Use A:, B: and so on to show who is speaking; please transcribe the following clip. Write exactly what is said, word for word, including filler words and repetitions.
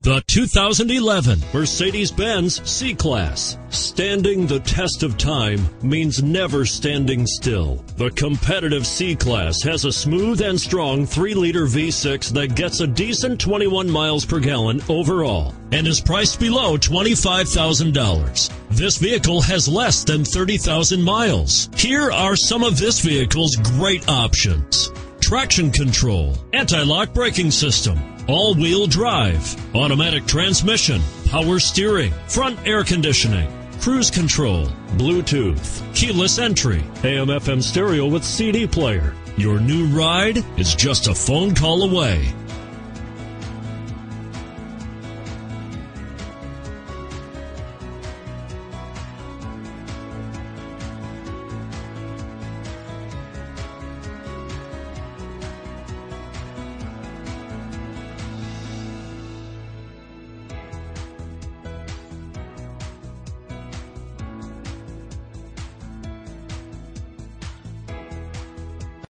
A: The two thousand eleven Mercedes-Benz C-Class. Standing the test of time means never standing still. The competitive C-Class has a smooth and strong three liter V six that gets a decent twenty-one miles per gallon overall and is priced below twenty-five thousand dollars. This vehicle has less than thirty thousand miles. Here are some of this vehicle's great options: traction control, anti-lock braking system, all-wheel drive, automatic transmission, power steering, front air conditioning, cruise control, Bluetooth, keyless entry, A M F M stereo with C D player. Your new ride is just a phone call away.